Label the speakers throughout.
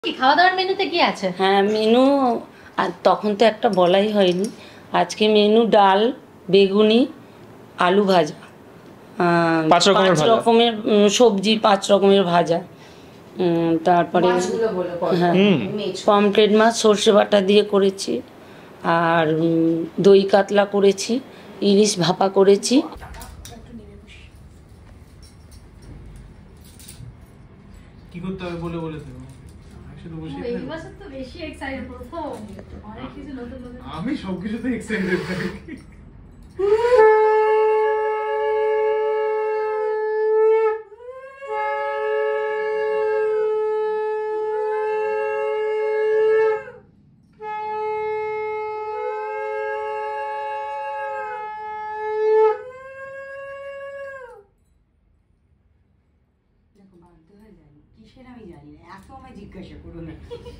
Speaker 1: কি খাওয়া দাওয়ার মেনুতে কি আছে?
Speaker 2: হ্যাঁ মেনু আর তখন তো একটা বলাই হয়নি। আজকে মেনু ডাল, বেগুনি, আলু ভাজা,
Speaker 3: 5 রকমের ভাজা,
Speaker 2: 5 রকমের সবজি, 5 রকমের ভাজা, তারপরে হ্যাঁ পমফ্রেট মাছ সর্ষে বাটা দিয়ে করেছি, আর দই কাতলা করেছি, ইলিশ ভাপা করেছি।
Speaker 3: কি করতে হবে বলে বলে দেবো। আমি সবকিছুতে এক্সাইটেড থাকি।
Speaker 4: আমি জানি না, এত আমায় জিজ্ঞাসা করো না।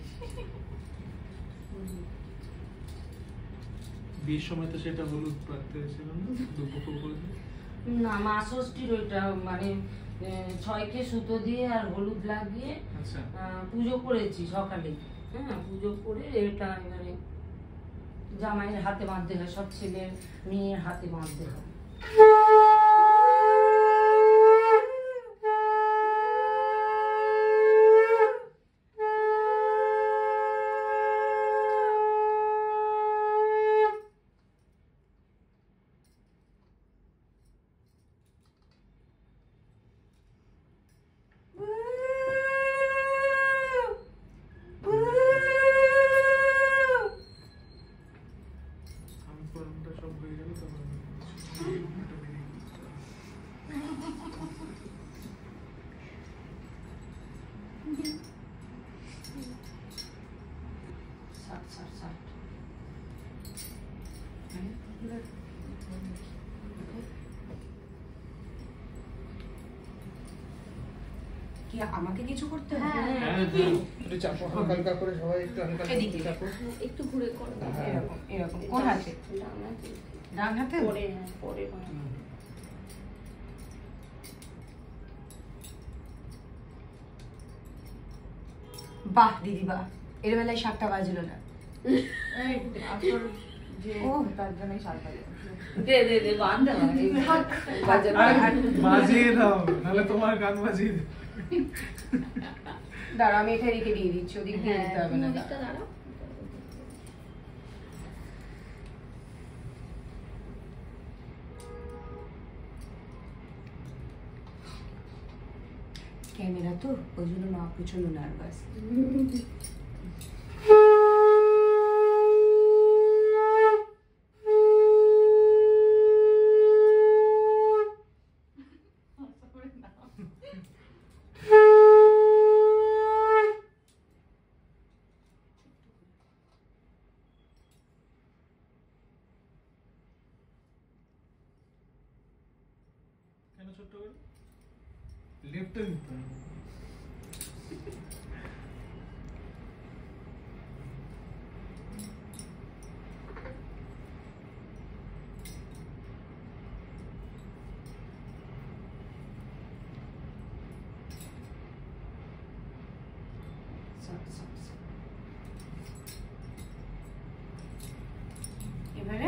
Speaker 3: বিয়ের সময় তো সেটা হলুদ পাড়তে ছিল
Speaker 2: না, মা ষষ্ঠীর ওইটা মানে 6কে সুতো দিয়ে আর হলুদ লাগিয়ে পুজো করেছি সকালে। হ্যাঁ পুজো করে এটা এবারে জামাইয়ের হাতে বাঁধতে হয়, সব ছেলে মেয়ের হাতে বাঁধতে হয়।
Speaker 4: কি আমাকে কিছু করতে হবে?
Speaker 3: হালকা করে সবাই একটু হালকা
Speaker 4: এদিকে চাপো, একটু ঘুরে করো। এরকম এরকম কোন হাতে? ডান হাতে?
Speaker 2: পরে পরে
Speaker 4: বাহ দিদি বাহ, এর বেলায় 7টা বাজলো না। তার জন্যই 7টা
Speaker 3: বাজিয়ে দাও, নাহলে তোমার গান বাজিয়ে দাও।
Speaker 4: দাঁড়া, আমি এটা রেখে দিয়ে দিচ্ছি, ওদিক দিয়ে দিতে হবে না। ক্যামেরা তো ওই জন্য মা প্রচন্ড নার্ভাস।
Speaker 3: কেন ছোট্ট করে লেফটে দিতে হবে।
Speaker 4: এবারে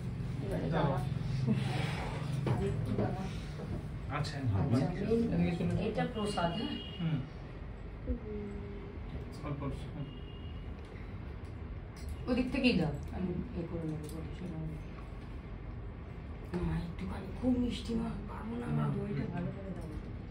Speaker 3: আচ্ছা
Speaker 2: এটা প্রসাদ।
Speaker 4: ওদিক থেকেই দাও, আমি এ করে নেবো। মা একটুখানি, খুব মিষ্টি মা, পারবো না আমার দইটা ভালো করে দাও।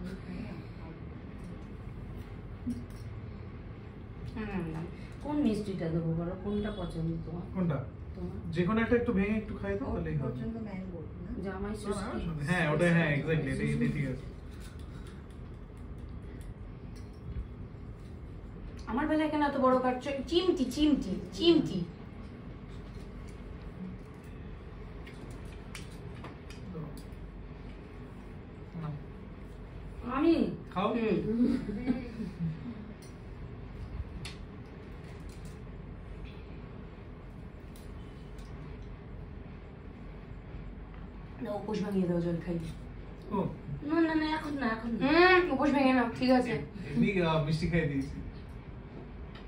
Speaker 2: কোন মিষ্টিটা দেবো বলো, কোনটা পছন্দ তোমার?
Speaker 3: কোনটা? যে কোনো একটা একটু ভেঙে একটু খাই দাও, তাহলেই হবে।
Speaker 4: পছন্দ ম্যাঙ্গো না?
Speaker 2: জামাই ষষ্ঠী।
Speaker 3: হ্যাঁ ওটা, হ্যাঁ এক্স্যাক্টলি, এটাই ঠিক আছে।
Speaker 4: আমার বেলায় কেন এত বড় কাটছো? চিমটি চিমটি চিমটি।
Speaker 2: আমি
Speaker 3: খাও।
Speaker 4: না, উপোস ভাঙিয়ে দাও, জল খাই।
Speaker 3: ও
Speaker 2: না না না, এখন না, এখন না।
Speaker 4: উপোস ভেঙে নাও, ঠিক আছে।
Speaker 3: এমনি মিষ্টি খাই দিয়েছি।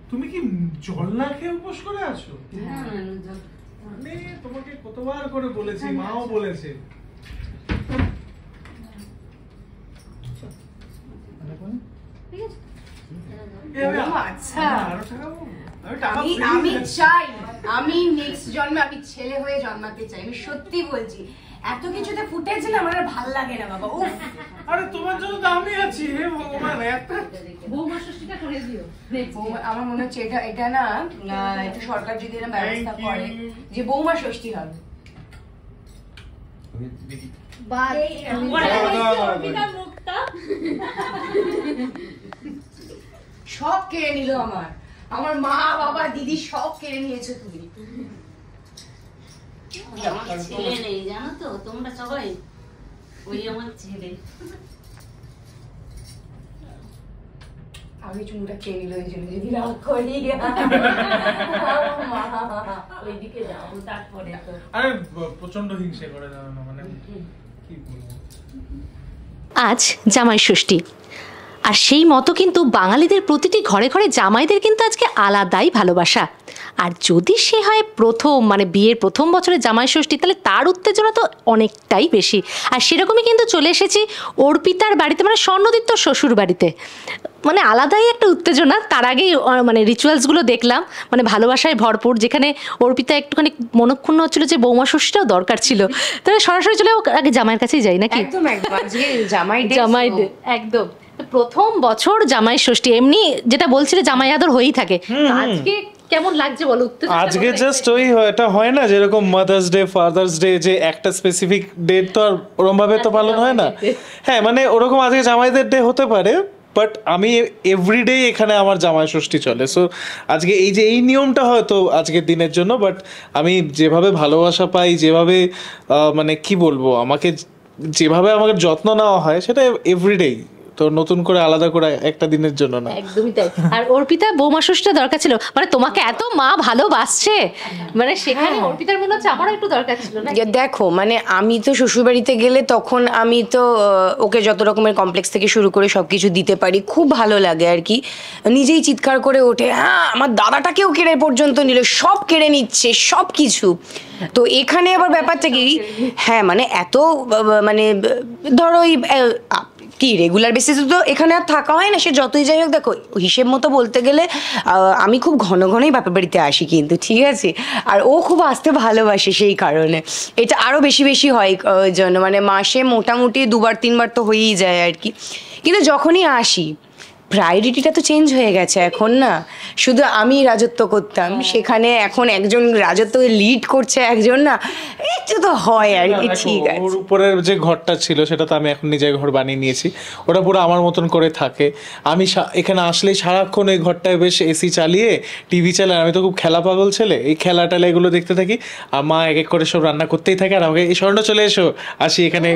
Speaker 3: তুমি কি জল না খেয়ে উপোস করে আছো?
Speaker 2: হ্যাঁ
Speaker 3: মানে তোমাকে কতবার করে বলেছি, মাও বলেছে।
Speaker 4: আচ্ছা আমি চাই, আমি নেক্সট জন্মে আমি ছেলে হয়ে জন্মাতে চাই, আমি সত্যি বলছি। এত কিছুতে ফুটেজ না আমার আর ভাল লাগে না বাবা। উফ,
Speaker 3: আরে তোমার জন্য তো আমি আছি, হে ভগবান। এত
Speaker 2: বৌমা ষষ্ঠীটা করে দিও।
Speaker 4: আমার মনে হচ্ছে এটা না একটু সরকার যদি এরকম ব্যবস্থা করে যে বৌমা ষষ্ঠী হবে। সব কেড়ে নিল আমার মা বাবা দিদি সব কেড়ে নিয়েছো তুমি।
Speaker 2: আমার ছেলে নেই জানো তো তোমরা সবাই, ওই আমার ছেলে।
Speaker 4: আমি চুমুটা খেয়ে নিল ওই জন্য যদি রাগ করি ওইদিকে যাবো তারপরে।
Speaker 3: আরে প্রচন্ড হিংসে করে জানো না, মানে কি বলবো।
Speaker 1: আজ জামাই ষষ্ঠী, আর সেই মতো কিন্তু বাঙালিদের প্রতিটি ঘরে ঘরে জামাইদের কিন্তু আজকে আলাদাই ভালোবাসা। আর যদি সে হয় প্রথম, মানে বিয়ের প্রথম বছরে জামাই ষষ্ঠী, তাহলে তার উত্তেজনা তো অনেকটাই বেশি। আর সেরকমই কিন্তু চলে এসেছি অর্পিতার বাড়িতে, মানে স্বর্ণদীপ্ত শ্বশুর বাড়িতে। মানে আলাদাই একটা উত্তেজনা। তার আগেই মানে রিচুয়ালসগুলো দেখলাম, মানে ভালোবাসায় ভরপুর, যেখানে অর্পিতা একটুখানি মনক্ষুণ্ণ হচ্ছিল যে বৌমা ষষ্ঠীটাও দরকার ছিল। তাহলে সরাসরি চলে আগে জামাইয়ের কাছেই যাই নাকি?
Speaker 4: একদম একদম আজকে জামাই
Speaker 1: একদম প্রথম বছর জামাই ষষ্ঠী, এমনি যেটা বলছিলে জামাই আদর হয়েই থাকে, আজকে কেমন লাগছে বলো?
Speaker 5: আজকে জাস্ট ওই এটা হয় না যেরকম মাদার্স ডে, ফাদার্স ডে, যে একটা স্পেসিফিক ডেট তো আর ওরকম ভাবে তো পালন হয় না। হ্যাঁ, মানে ওরকম আজকে জামাইদের ডে হতে পারে, বাট আমি এভরিডে এখানে আমার জামাই ষষ্ঠী চলে। সো আজকে এই যে এই নিয়মটা হয়তো আজকের দিনের জন্য, বাট আমি যেভাবে ভালোবাসা পাই, যেভাবে মানে কি বলবো, আমাকে যেভাবে আমাকে যত্ন নেওয়া হয়, সেটা এভরিডেই। তো নতুন করে আলাদা করে একটা দিনের জন্য না।
Speaker 1: একদমই তাই। আর অর্পিতা বৌমা ষষ্ঠীটা দরকার ছিল, মানে তোমাকে এত মা ভালোবাসছে, মানে সেখানে অর্পিতার মনে হচ্ছে আমারও একটু দরকার ছিল না।
Speaker 4: দেখো মানে আমি তো শ্বশুরবাড়িতে গেলে তখন আমি তো ওকে যত রকমের কমপ্লেক্স থেকে শুরু করে সবকিছু দিতে পারি, খুব ভালো লাগে আর কি। নিজেই চিৎকার করে ওঠে, হ্যাঁ আমার দাদাটাকেও কেড়ে পর্যন্ত নিল, সব কেড়ে নিচ্ছে সব কিছু। তো এখানে আবার ব্যাপারটা কি, হ্যাঁ মানে এত মানে ধরো ওই কি রেগুলার বেসিসে তো এখানে আর থাকা হয় না, সে যতই যাই হোক। দেখো হিসেব মতো বলতে গেলে আমি খুব ঘন ঘনই বাপের বাড়িতে আসি কিন্তু, ঠিক আছে। আর ও খুব আসতে ভালোবাসে, সেই কারণে এটা আরও বেশি বেশি হয় জন্য, মানে মাসে মোটামুটি 2-3বার তো হয়েই যায় আর কি। কিন্তু যখনই আসি প্রায়োরিটিটা তো চেঞ্জ হয়ে গেছে এখন না, শুধু আমি রাজত্ব করতাম সেখানে এখন একজন রাজত্ব লিড করছে একজন, না একটু তো হয় আর কি। ঠিক আছে,
Speaker 5: ওর উপরের যে ঘরটা ছিল সেটা তো আমি এখন নিজের ঘর বানিয়ে নিয়েছি, ওটা পুরো আমার মতন করে থাকে। আমি এখানে আসলেই সারাক্ষণ এই ঘরটায় বেশ এসি চালিয়ে টিভি চালায়, আমি তো খুব খেলা পাগল ছেলে, এই খেলা টেলা এগুলো দেখতে থাকি। আর মা এক এক করে সব রান্না করতেই থাকে, আর আমাকে এই স্বর্ণ চলে এসো আসি এখানে।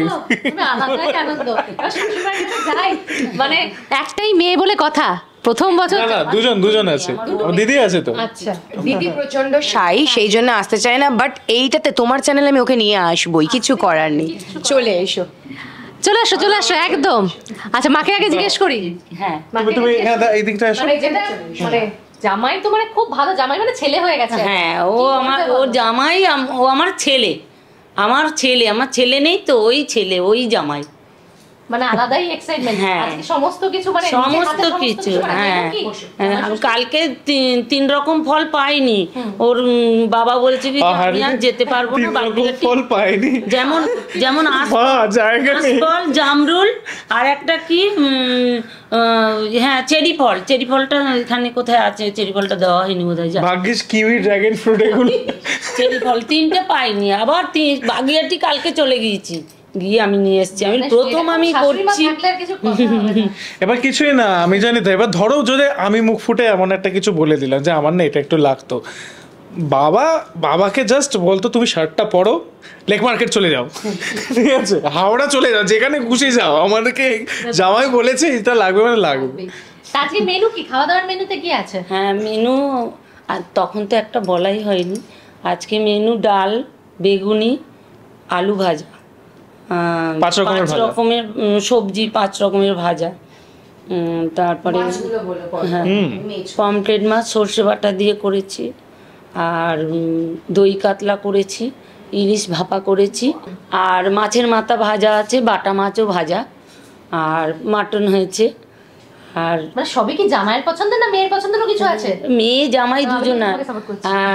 Speaker 1: মানে একটাই মেয়ে বলে কথা, প্রথম বছর
Speaker 5: না দুজন আছে, দিদি আছে তো।
Speaker 1: আচ্ছা,
Speaker 4: দিদি প্রচন্ড শাই, সেই জন্য আসতে চায় না, বাট এইটাতে তোমার চ্যানেলে আমি ওকে নিয়ে আসবোই, কিছু করার নেই। চলে এসো
Speaker 1: চলে আসো একদম। আচ্ছা মাকে আগে জিজ্ঞেস করি।
Speaker 2: হ্যাঁ
Speaker 5: তুমি এই দিকটা এসো।
Speaker 1: মানে জামাই তো মানে খুব ভালো, জামাই মানে ছেলে হয়ে গেছে।
Speaker 2: হ্যাঁ ও আমার, ও জামাই, ও আমার ছেলে, আমার ছেলে নেই তো, ওই ছেলে ওই জামাই,
Speaker 1: মানে আলাদাই এক্সাইটমেন্ট। আজকে সমস্ত কিছু, মানে
Speaker 2: সমস্ত কিছু। হ্যাঁ কালকে 3 রকম ফল পাইনি, ওর বাবা বলছে কি আমি আর যেতে পারবো না,
Speaker 5: ফল পাইনি,
Speaker 2: যেমন আশফল, জামরুল, আর একটা কি হ্যাঁ চেরি ফলটা এখানে কোথায় আছে, চেরি ফলটা দেওয়া হয়নি বোধহয়।
Speaker 5: ভাগ্যিস কিউই, ড্রাগন ফ্রুট, এগুলো
Speaker 2: চেরি ফল 3টে পাইনি, আবার বাগিয়াটি কালকে চলে গিয়েছি, গিয়ে আমি নিয়ে এসেছি। আমি প্রথম আমি করছি,
Speaker 5: এবার কিছুই না আমি জানি তো। এবার ধরো যদি আমি মুখ ফুটে এমন একটা কিছু বলে দিলাম যে আমার না এটা একটু লাগতো, বাবাকে জাস্ট বলতো তুমি শার্টটা পরো, লেক মার্কেট চলে যাও, ঠিক আছে, হাওড়া চলে যাও, যেখানে খুশি যাও, আমাদেরকে জামাই বলেছে এটা লাগবে মানে লাগবে।
Speaker 1: আজকে মেনু কি, খাওয়া দাওয়ার মেনুতে কি আছে?
Speaker 2: হ্যাঁ মেনু আর তখন তো একটা বলাই হয়নি। আজকে মেনু ডাল, বেগুনি, আলু ভাজা,
Speaker 5: 5 রকমের
Speaker 2: সবজি, 5 রকমের ভাজা, তারপরে
Speaker 4: মাছগুলো বলো কত?
Speaker 2: হ্যাঁ পমফ্রেট মাছ সর্ষে বাটা দিয়ে করেছি, আর দই কাতলা করেছি, ইলিশ ভাপা করেছি, আর মাছের মাথা ভাজা আছে, বাটা মাছও ভাজা, আর মাটন হয়েছে। আর
Speaker 1: মানে সবই কি জামাইয়ের পছন্দের না মেয়ের পছন্দেরও কিছু আছে?
Speaker 2: মেয়ে জামাই দুজনা।
Speaker 1: তোমাকে support করছি।
Speaker 2: আর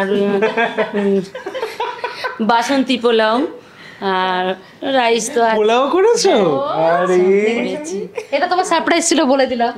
Speaker 2: বাসন্তী পোলাও, আর রাইস তো আছে।
Speaker 5: পোলাও করেছো? আরে
Speaker 2: করেছি।
Speaker 1: এটা তোমার সারপ্রাইজ ছিল, বলে দিলাম।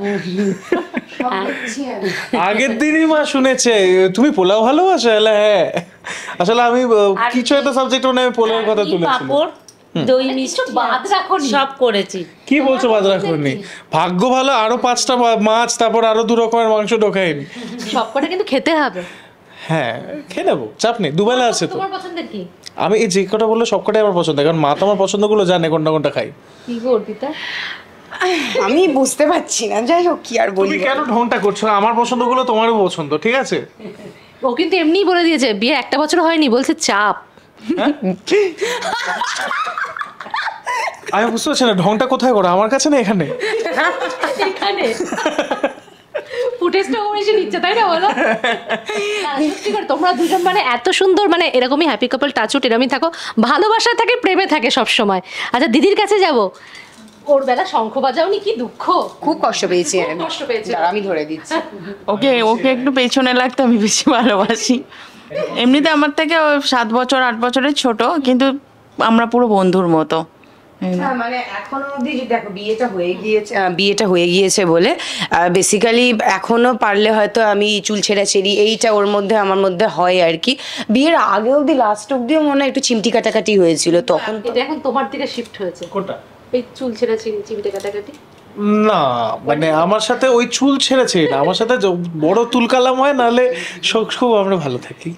Speaker 5: আগের দিনই মা শুনেছে তুমি পোলাও ভালোবাসো। হ্যাঁ আসলে আমি কিছু একটা সাবজেক্ট মনে আমি পোলাওর কথা
Speaker 2: আর
Speaker 5: তুলেছিলাম।
Speaker 2: পাঁপড়, দই
Speaker 1: কিছু
Speaker 2: মিষ্টি
Speaker 1: বাদ রাখোনি?
Speaker 2: সব করেছি।
Speaker 5: কি বলছো বাদ রাখুনি? ভাগ্য ভালো আরো 5টা মাছ, তারপর আরো 2 রকমের মাংস ঢোকাইনি।
Speaker 1: সবকটা কিন্তু খেতে হবে।
Speaker 5: হ্যাঁ খেয়ে নেবো, চাপ নেই, দুবেলা আছে তো।
Speaker 1: তোমার পছন্দের কি?
Speaker 5: আমি এই যে কটা বললো সবকটাই আমার পছন্দ, কারণ মা তো আমার পছন্দগুলো জানে কোনটা কোনটা খাই।
Speaker 1: কি গো অর্পিতা?
Speaker 4: আমি বুঝতে পারছি না, যাই হোক কি আর বলি।
Speaker 5: তুমি কেন ঢংটা করছো? আমার পছন্দগুলো তোমারও পছন্দ, ঠিক আছে?
Speaker 1: ও কিন্তু এমনিই বলে দিয়েছে, বিয়ে 1টা বছর হয়নি, বলছে চাপ।
Speaker 5: আমি বুঝতে পারছি না ঢংটা কোথায় করো, আমার কাছে না এখানে?
Speaker 1: এখানে ফুটেজটা ও এসে নিচ্ছে, তাই না বলো? না, সত্যি করে তোমরা দুজন মানে এত সুন্দর, মানে এরকমই হ্যাপি কাপল, টাচুট এরকমই থাকো, ভালোবাসা থাকে, প্রেমে থাকে সব সময়। আচ্ছা দিদির কাছে যাব, ওর বেলা শঙ্খ বাজাওনি, কি দুঃখ।
Speaker 4: খুব কষ্ট পেয়েছি আমি।
Speaker 1: কষ্ট পেয়েছে।
Speaker 4: দাঁড়া, আমি ধরে দিচ্ছি।
Speaker 6: ওকে ওকে একটু পেছনে লাগতে আমি বেশি ভালোবাসি। এমনিতে আমার থেকে ও 7 বছর 8 বছরের ছোট, কিন্তু আমরা পুরো বন্ধুর মতো।
Speaker 4: হ্যাঁ, মানে এখনো অবধি যে দেখো বিয়েটা হয়ে গিয়েছে বলে বেসিক্যালি এখনো পারলে হয়তো আমি চুল ছেঁড়াছেড়ি এইটা ওর মধ্যে আমার মধ্যে হয় আর কি। বিয়ের আগে অবধি লাস্ট অবধিও মনে হয় একটু চিমটি কাটাকাটি হয়েছিল তখন।
Speaker 1: এটা এখন তোমার দিকে শিফট হয়েছে,
Speaker 5: কোনটা?
Speaker 1: এই চুল ছেঁড়া চিবিতে কাটাকাটি।
Speaker 5: না মানে আমার সাথে ওই চুল ছেড়েছে না, আমার সাথে বড় তুল কালাম হয়, নাহলে খুব আমরা ভালো থাকি।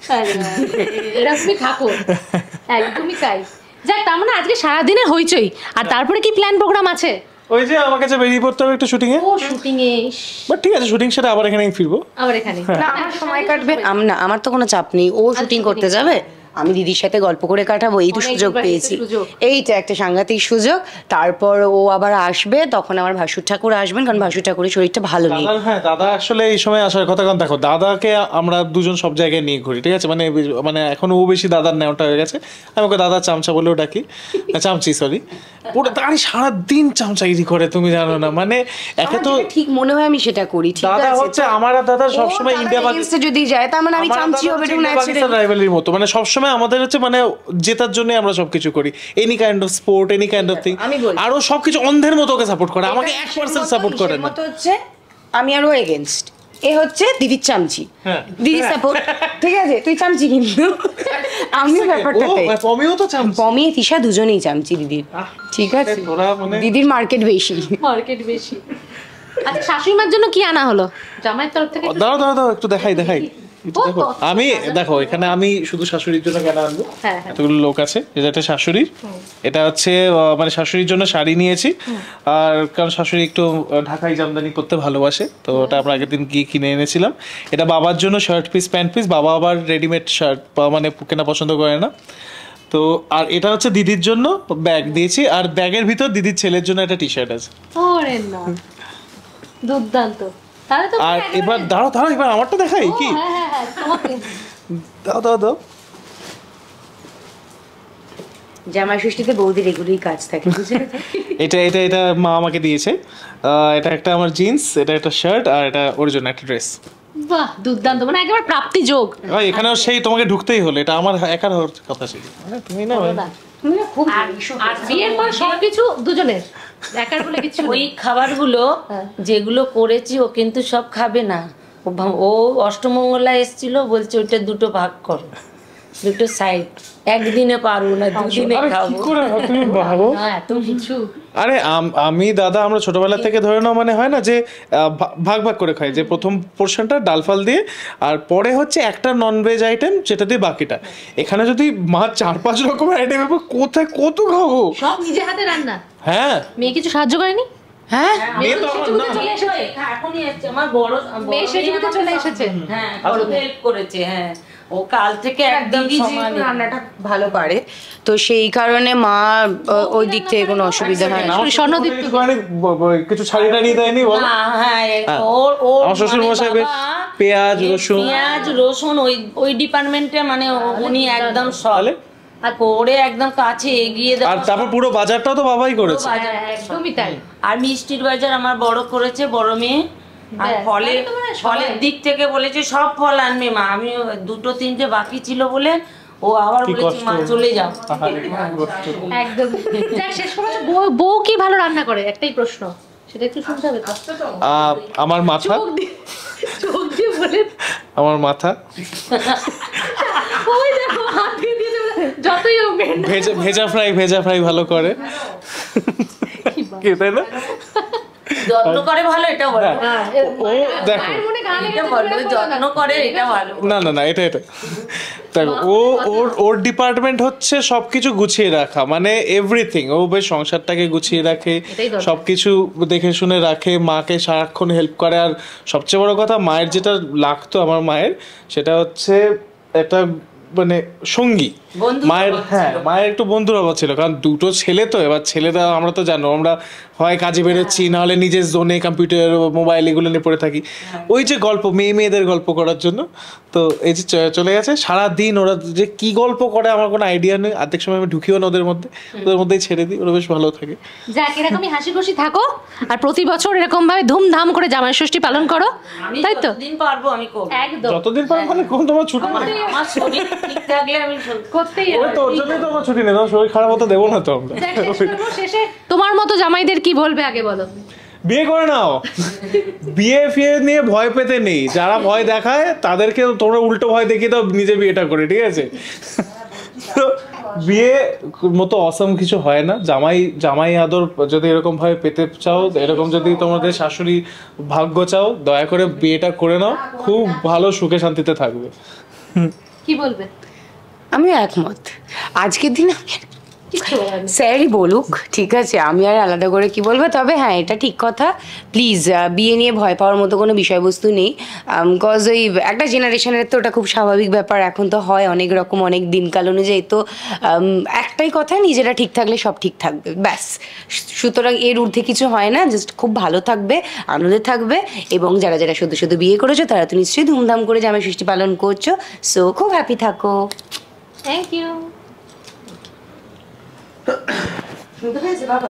Speaker 1: এরকমই থাকো, একদমই তাই। যাক, তার মানে আজকে সারাদিনের হইচই, আর তারপরে কি প্ল্যান প্রোগ্রাম আছে?
Speaker 5: ওই যে আমাকে যে বেরিয়ে পড়তে হবে একটু শুটিং এ।
Speaker 1: ও শুটিং এ,
Speaker 5: বাট ঠিক আছে, শুটিং সেটা আবার এখানে ফিরবো।
Speaker 1: আবার এখানে
Speaker 4: না, আমার সময় কাটবে না, আমার তো কোনো চাপ নেই। ও শুটিং করতে যাবে, আমি দিদির সাথে গল্প করে কাটাবো, এই তো
Speaker 1: অনেক
Speaker 4: সুযোগ
Speaker 1: বিবাহিত
Speaker 4: পেয়েছি।
Speaker 1: সুযোগ।
Speaker 4: এইটা একটা সাংঘাতিক সুযোগ। তারপর ও আবার আসবে, তখন আমার ভাসুর ঠাকুর আসবেন, কারণ ভাসুর ঠাকুরের শরীরটা ভালো নেই।
Speaker 5: দাদা আসলে এই সময় আসার কথা, কারণ দেখো দাদাকে আমরা দুজন সব জায়গায় নিয়ে ঘুরি, ঠিক আছে? মানে মানে এখন ও বেশি দাদার নেওয়াটা হয়ে গেছে, আমি ওকে দাদা চামচা বলেও ডাকি, চামচি সরি। পুরো দাঁড়ি সারাদিন চামচাগিরি করে, তুমি জানো না, মানে একে তো
Speaker 4: ঠিক মনে হয় আমি সেটা করি। ঠিক
Speaker 5: দাদা
Speaker 4: আছে,
Speaker 5: হচ্ছে আমার আর দাদা সবসময় ইন্ডিয়া
Speaker 4: পাকিস্তান যদি যায় তার মানে আমি চামচি হবে, এটা ন্যাচারাল।
Speaker 5: রাইভালির মতো, মানে সবসময় আমাদের হচ্ছে মানে জেতার জন্য আমরা সবকিছু করি, any kind of sport, any kind of thing. আরো সবকিছু অন্ধের মতো ওকে সাপোর্ট করে, আমাকে 1% সাপোর্ট করে না।
Speaker 4: মতো হচ্ছে আমি আরো এগেইনস্ট, এ হচ্ছে দিদির চামচি,
Speaker 5: হ্যাঁ।
Speaker 4: দিদির সাপোর্ট, ঠিক আছে? তুই চামচি, কিন্তু আমি ব্যাপারটা
Speaker 5: পমিও তো চামচি,
Speaker 4: পমি তিশা দুজনেই চামচি দিদির, ঠিক আছে?
Speaker 5: তোরা মানে
Speaker 4: দিদির মার্কেট বেশি।
Speaker 1: মার্কেট বেশি। আচ্ছা শাশুড়ি মার জন্য কি আনা হলো জামাইয়ের তরফ থেকে?
Speaker 5: দাঁড়াও একটু দেখাই একটু দেখো। আমি দেখো এখানে আমি শুধু শাশুড়ির জন্য কেন আনবো, এতগুলো লোক আছে, এটা একটা শাশুড়ির, এটা হচ্ছে মানে শাশুড়ির জন্য শাড়ি নিয়েছি, আর কারণ শাশুড়ি একটু ঢাকাই জামদানি করতে ভালোবাসে, তো ওটা আমরা আগের দিন গিয়ে কিনে এনেছিলাম। এটা বাবার জন্য শার্ট পিস প্যান্ট পিস, বাবা আবার রেডিমেড শার্ট মানে কেনা পছন্দ করে না। তো আর এটা হচ্ছে দিদির জন্য ব্যাগ দিয়েছি, আর ব্যাগের ভিতর দিদির ছেলের জন্য একটা টি শার্ট আছে।
Speaker 1: ওরে না, দুর্দান্ত। তাহলে তো
Speaker 5: আর এবার দাঁড়াও এবার আমারটা দেখাই কি?
Speaker 1: হ্যাঁ তোমাকে
Speaker 5: দাও
Speaker 4: জামাই ষষ্ঠীতে বৌদির এগুলোই কাজ থাকে, বুঝলে?
Speaker 5: এটা মা আমাকে দিয়েছে। এটা একটা আমার জিন্স, এটা একটা শার্ট, আর এটা ওর জন্য একটা ড্রেস।
Speaker 1: বাহ দুর্দান্ত, মানে একেবারে প্রাপ্তি যোগ।
Speaker 5: ভাই এখানেও সেই তোমাকে ঢুকতেই হলো, এটা আমার একার হওয়ার কথা ছিল, তুমি না ভাই।
Speaker 4: খুব
Speaker 1: আর বিয়ের পর সবকিছু দুজনের, একার বলে কিছু
Speaker 2: ওই খাবারগুলো যেগুলো করেছি ও কিন্তু সব খাবে না। ও অষ্টমঙ্গলা এসেছিল, বলছে ওইটা 2টো ভাগ করো, 2টো সাইড, একদিনে পারবো না, 2 দিনে খাবো।
Speaker 5: তুমি ভাবো
Speaker 1: এত কিছু।
Speaker 5: আরে আমি দাদা আমরা ছোটবেলা থেকে ধরে নাও, মানে হয় না যে ভাগ করে খাই, যে প্রথম পোর্শনটা ডাল ফাল দিয়ে, আর পরে হচ্ছে একটা ননভেজ আইটেম যেটা দিয়ে বাকিটা। এখানে যদি মা 4-5 রকমের আইটেম, কোথায় কত খাবো?
Speaker 1: সব নিজে হাতে রান্না।
Speaker 5: হ্যাঁ,
Speaker 1: মেয়ে কিছু সাহায্য করেনি?
Speaker 4: হ্যাঁ,
Speaker 5: মেয়ে তো আমার না।
Speaker 2: চলে এসেছে, এখনই এসেছে আমার বড়
Speaker 1: মেয়ে সেজে চলে এসেছে।
Speaker 2: হ্যাঁ, বড় হেল্প করেছে। হ্যাঁ, ও কাল থেকে একদম
Speaker 4: দিদি যেহেতু
Speaker 2: সমানে।
Speaker 4: রান্নাটা ভালো পারে, তো সেই কারণে মা ওই দিক থেকে কোনো অসুবিধা হয় না।
Speaker 1: স্বর্ণদীপ
Speaker 5: একটুখানি কিছু ছাড়ি টাড়িয়ে দেয়নি বলো?
Speaker 2: না, হ্যাঁ, ওর
Speaker 5: আমার শ্বশুর
Speaker 2: মানে
Speaker 5: মশাই বেশ
Speaker 2: বাবা
Speaker 5: পেঁয়াজ,
Speaker 2: এই
Speaker 5: রসুন।
Speaker 2: পেঁয়াজ রসুন ওই ডিপার্টমেন্টে মানে উনি একদম
Speaker 5: তাহলে?
Speaker 2: আর করে একদম কাছে এগিয়ে
Speaker 5: আর তারপর পুরো বাজারটাও তো বাবাই করেছে।
Speaker 1: একদমই তাই।
Speaker 2: আর মিষ্টির বাজার আমার বড় করেছে, বড় মেয়ে। আর
Speaker 1: ব্যাস,
Speaker 2: ফলে
Speaker 1: তাহলে তো মনে হয় সবাই-
Speaker 2: ফলের দিক থেকে বলেছে সব ফল আনবে মা। আমি 2-3টে বাকি ছিল বলে ও আবার
Speaker 5: কি
Speaker 2: বলেছে
Speaker 5: কষ্ট।
Speaker 2: মা চলে যাও।
Speaker 1: একদম। যাক, শেষ কথা হচ্ছে, বউ কি ভালো রান্না করে একটাই প্রশ্ন, সেটা একটু শুনতে হবে তো।
Speaker 5: আমার মাথা,
Speaker 1: চোখ দিয়ে বলে,
Speaker 5: আমার মাথা
Speaker 1: ওই দেখো হাত দিয়ে দিয়েছে বলে, যতই হোক মেয়ে।
Speaker 5: ভেজা ফ্রাই ভালো করে, কি তাই না?
Speaker 2: যত্ন করে ভালো, এটা বলো।
Speaker 1: হ্যাঁ,
Speaker 5: ও দেখো,
Speaker 1: মায়ের মনে গা
Speaker 2: এটা
Speaker 1: লেগেছে
Speaker 2: বলো,
Speaker 1: বলে বলো না।
Speaker 2: যত্ন করে এটা ভালো।
Speaker 5: না এটা দেখো, ওর ডিপার্টমেন্ট হচ্ছে সবকিছু গুছিয়ে রাখা, মানে এভরিথিং। ও বেশ সংসারটাকে গুছিয়ে রাখে,
Speaker 1: এটাই দরকার।
Speaker 5: সবকিছু দেখে শুনে রাখে, মাকে সারাক্ষণ হেল্প করে। আর সবচেয়ে বড় কথা, মায়ের যেটা লাগতো আমার মায়ের, সেটা হচ্ছে একটা মানে সঙ্গী।
Speaker 2: বন্ধুর
Speaker 5: মায়ের,
Speaker 2: অভাব
Speaker 5: হ্যাঁ,
Speaker 2: ছিল।
Speaker 5: মায়ের একটু বন্ধুর অভাব ছিল, কারণ দুটো ছেলে তো। এবার ছেলেরা আমরা তো জানো, আমরা হয় কাজে বেরোচ্ছি, না হলে নিজের জোনে কম্পিউটার, মোবাইল এগুলো নিয়ে পড়ে থাকি। ওই যে গল্প, মেয়েদের গল্প করার জন্য, তো এই যে চলে গেছে সারা দিন। ওরা যে কি গল্প করে আমার কোনো আইডিয়া নেই। অর্ধেক সময় আমি ঢুকিও না ওদের মধ্যেই ছেড়ে দিই, ওরা বেশ ভালো থাকে।
Speaker 1: যাক, এরকমই হাসি খুশি থাকো, আর প্রতি বছর এরকম ভাবে ধুমধাম করে জামাই ষষ্ঠী পালন করো,
Speaker 2: আমি
Speaker 1: তাই তো?
Speaker 2: যতদিন পারবো আমি করবো।
Speaker 1: একদম
Speaker 5: যতদিন পর মানে কোন তোমার ছুটি নেই?
Speaker 2: আমার শরীর ঠিক থাকলে আমি
Speaker 1: করতেই
Speaker 5: ওই তো ওর জন্যই তো আমার ছুটি নেই, তোমার শরীর খারাপ হতে দেবো না তো আমরা।
Speaker 1: যাক, শেষ করবো, শেষে তোমার মতো জামাইদের কি বলবে আগে বলো।
Speaker 5: বিয়ে করে নাও, বিয়ে ফিয়ে নিয়ে ভয় পেতে নেই। যারা ভয় দেখায় তাদেরকে তোমরা উল্টো ভয় দেখিয়ে দাও নিজে বিয়েটা করে, ঠিক আছে? তো বিয়ে মতো অসম কিছু হয় না। জামাই আদর যদি এরকম ভাবে পেতে চাও, এরকম যদি তোমাদের শাশুড়ি ভাগ্য চাও, দয়া করে বিয়েটা করে নাও, খুব ভালো সুখে শান্তিতে থাকবে।
Speaker 1: কি বলবে?
Speaker 4: আমি একমত। আজকের দিন আমি
Speaker 1: কিচ্ছু বলার নেই।
Speaker 4: স্যারই বলুক, ঠিক আছে, আমি আর আলাদা করে কি বলবো। তবে হ্যাঁ, এটা ঠিক কথা, প্লিজ বিয়ে নিয়ে ভয় পাওয়ার মতো কোনো বিষয়বস্তু নেই। বিকজ ওই একটা জেনারেশনের তো ওটা খুব স্বাভাবিক ব্যাপার। এখন তো হয় অনেক রকম, অনেক দিনকাল অনুযায়ী। তো একটাই কথা, নিজেরা ঠিক থাকলে সব ঠিক থাকবে, ব্যাস। সুতরাং এর ঊর্ধ্বে কিছু হয় না। জাস্ট খুব ভালো থাকবে, আনন্দে থাকবে। এবং যারা যারা শুধু বিয়ে করেছো, তারা তো নিশ্চয়ই ধুমধাম করে জামাই ষষ্ঠী পালন করছো। সো খুব হ্যাপি থাকো।
Speaker 1: Thank you.
Speaker 4: শুনতে পেয়েছে বাবা?